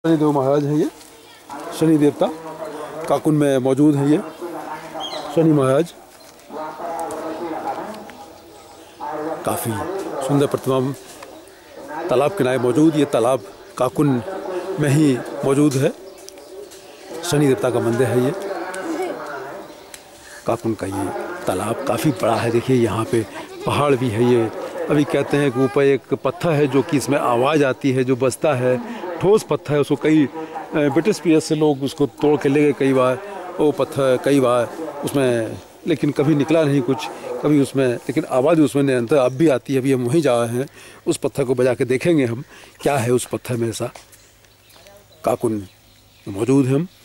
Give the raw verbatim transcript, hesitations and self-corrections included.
शनि देव महाराज है, ये शनि देवता काकुन में मौजूद है। ये शनि महाराज काफ़ी सुंदर प्रतिमा तालाब किनारे मौजूद। ये तालाब काकुन में ही मौजूद है। शनि देवता का मंदिर है ये काकुन का। ये तालाब काफ़ी बड़ा है। देखिए यहाँ पे पहाड़ भी है। ये अभी कहते हैं कि ऊपर एक पत्थर है जो कि इसमें आवाज़ आती है, जो बजता है, ठोस पत्थर है। उसको कई ब्रिटिश पीरियड से लोग उसको तोड़ के ले गए कई बार, वो पत्थर कई बार उसमें, लेकिन कभी निकला नहीं कुछ कभी उसमें, लेकिन आवाज़ उसमें निरंतर अब भी आती है। अभी हम वहीं जा रहे हैं, उस पत्थर को बजा के देखेंगे हम क्या है उस पत्थर में ऐसा। काकुन मौजूद है हम।